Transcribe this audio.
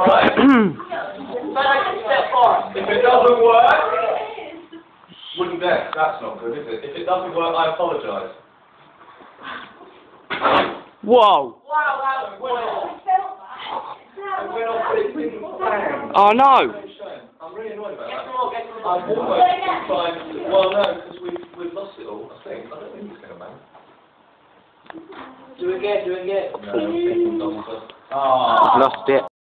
If it doesn't work, wouldn't dare. That's not good, is it? If it doesn't work, I apologise. Whoa! Oh no! I'm really annoyed about that. I've almost tried. Well, no, because we've lost it all. I think. I don't think it's going to matter. Do it again. No, I'm thinking doctor. I've lost it.